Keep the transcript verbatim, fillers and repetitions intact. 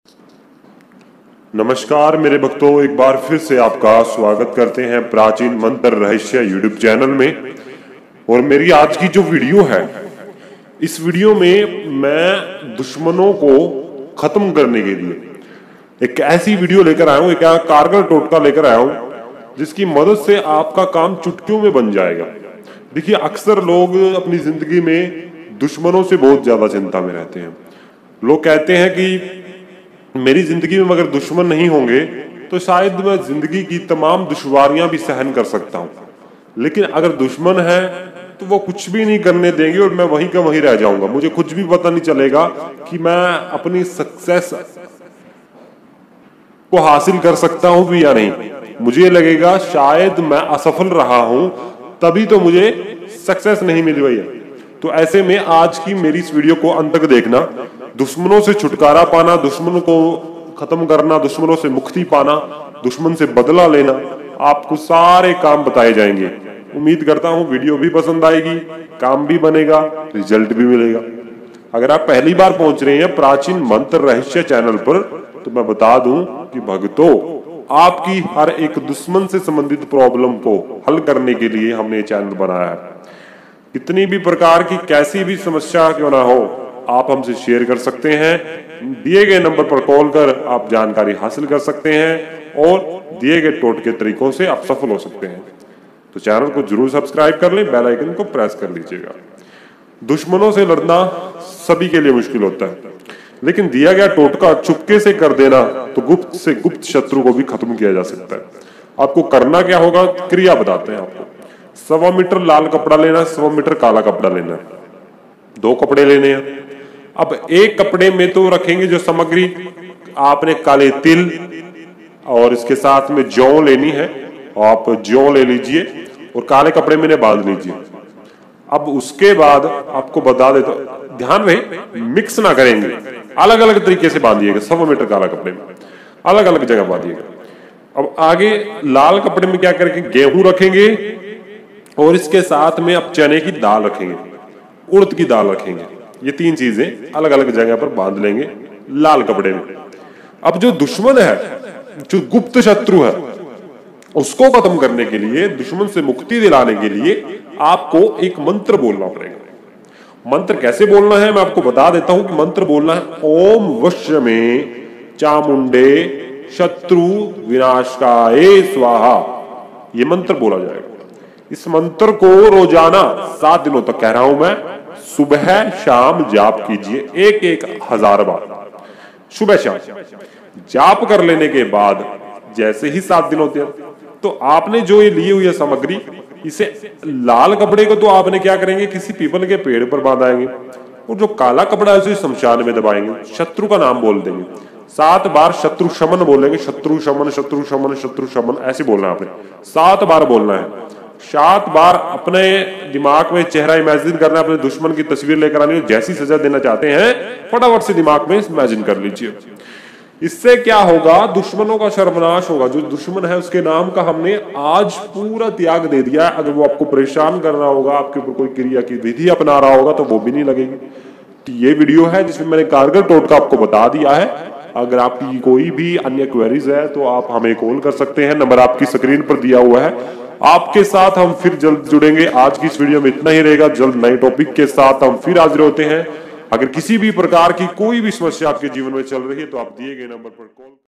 नमस्कार मेरे भक्तों, एक बार फिर से आपका स्वागत करते हैं प्राचीन मंत्र रहस्य यूट्यूब चैनल में। और मेरी आज की जो वीडियो है, इस वीडियो में मैं दुश्मनों को खत्म करने के लिए एक ऐसी वीडियो लेकर आया हूं, एक कारगर टोटका लेकर आया हूं जिसकी मदद से आपका काम चुटकियों में बन जाएगा। देखिए, अक्सर लोग अपनी जिंदगी में दुश्मनों से बहुत ज्यादा चिंता में रहते हैं। लोग कहते हैं कि मेरी जिंदगी में अगर दुश्मन नहीं होंगे तो शायद मैं जिंदगी की तमाम दुश्वारियां भी सहन कर सकता हूं, लेकिन अगर दुश्मन है तो वो कुछ भी नहीं करने देंगे और मैं वहीं का वहीं रह जाऊंगा। मुझे कुछ भी पता नहीं चलेगा कि मैं अपनी सक्सेस को हासिल कर सकता हूं भी या नहीं। मुझे लगेगा शायद मैं असफल रहा हूं, तभी तो मुझे सक्सेस नहीं मिल रही है। तो ऐसे में आज की मेरी इस वीडियो को अंत तक देखना। दुश्मनों से छुटकारा पाना, दुश्मनों को खत्म करना, दुश्मनों से मुक्ति पाना, दुश्मन से बदला लेना, आपको सारे काम बताए जाएंगे। उम्मीद करता हूं वीडियो भी पसंद आएगी, काम भी बनेगा, रिजल्ट भी मिलेगा। अगर आप पहली बार पहुंच रहे हैं प्राचीन मंत्र रहस्य चैनल पर, तो मैं बता दूं कि भक्तों, आपकी हर एक दुश्मन से संबंधित प्रॉब्लम को हल करने के लिए हमने ये चैनल बनाया है। कितनी भी प्रकार की कैसी भी समस्या क्यों ना हो, आप हमसे शेयर कर सकते हैं। दिए गए नंबर पर कॉल कर आप जानकारी हासिल कर सकते हैं और दिए गए टोटके तरीकों से आप सफल हो सकते हैं। तो चैनल को जरूर सब्सक्राइब कर लें, बेल आइकन को प्रेस कर लीजिएगा। दुश्मनों से लड़ना सभी के लिए मुश्किल होता है, लेकिन दिया गया टोटका चुपके से कर देना तो गुप्त से गुप्त शत्रु को भी खत्म किया जा सकता है। आपको करना क्या होगा, क्रिया बताते हैं आपको। सवा मीटर लाल कपड़ा लेना, सवा मीटर काला कपड़ा लेना, दो कपड़े लेने हैं। अब एक कपड़े में तो रखेंगे जो सामग्री, आपने काले तिल और इसके साथ में जौ लेनी है, आप जौ ले लीजिए और काले कपड़े में इन्हें बांध लीजिए। अब उसके बाद आपको बता देता, ध्यान रहे मिक्स ना करेंगे, अलग अलग तरीके से बांधिएगा। सवा मीटर काला कपड़े में अलग अलग जगह बांधिएगा। अब आगे लाल कपड़े में क्या करेंगे, गेहूं रखेंगे और इसके साथ में अब चने की दाल रखेंगे, उड़द की दाल रखेंगे। ये तीन चीजें अलग अलग जगह पर बांध लेंगे लाल कपड़े में। अब जो दुश्मन है, जो गुप्त शत्रु है, उसको खत्म करने के लिए, दुश्मन से मुक्ति दिलाने के लिए आपको एक मंत्र बोलना पड़ेगा। मंत्र कैसे बोलना है मैं आपको बता देता हूं कि मंत्र बोलना है ओम वश्य में चामुंडे शत्रु विनाशकाय स्वाहा। ये मंत्र बोला जाएगा। इस मंत्र को रोजाना सात दिनों तक कह रहा हूं मैं, सुबह शाम जाप कीजिए एक एक हजार बार। सुबह शाम जाप कर लेने के बाद जैसे ही सात दिन होते हैं, तो आपने जो ये लिए हुई सामग्री, इसे लाल कपड़े को तो आपने क्या करेंगे, किसी पीपल के पेड़ पर बांधाएंगे और जो काला कपड़ा है उसे शमशान में दबाएंगे। शत्रु का नाम बोल देंगे, सात बार शत्रु शमन बोलेंगे। शत्रु शमन, शत्रु शमन, शत्रु शमन, ऐसे बोलना है आपने, सात बार बोलना है। सात बार अपने दिमाग में चेहरा इमेजिन करना है, अपने दुश्मन की तस्वीर लेकर आनी है। जैसी सजा देना चाहते हैं फटाफट से दिमाग में इमेजिन कर लीजिए। इससे क्या होगा, दुश्मनों का सर्वनाश होगा। जो दुश्मन है उसके नाम का हमने आज पूरा त्याग दे दिया है। अगर वो आपको परेशान कर रहा होगा, आपके ऊपर कोई क्रिया की विधि अपना रहा होगा, तो वो भी नहीं लगेगी। तो ये वीडियो है जिसमें मैंने कारगर टोटका आपको बता दिया है। अगर आपकी कोई भी अन्य क्वेरीज है तो आप हमें कॉल कर सकते हैं, नंबर आपकी स्क्रीन पर दिया हुआ है। आपके साथ हम फिर जल्द जुड़ेंगे। आज की इस वीडियो में इतना ही रहेगा। जल्द नए टॉपिक के साथ हम फिर हाजिर होते हैं। अगर किसी भी प्रकार की कोई भी समस्या आपके जीवन में चल रही है तो आप दिए गए नंबर पर कॉल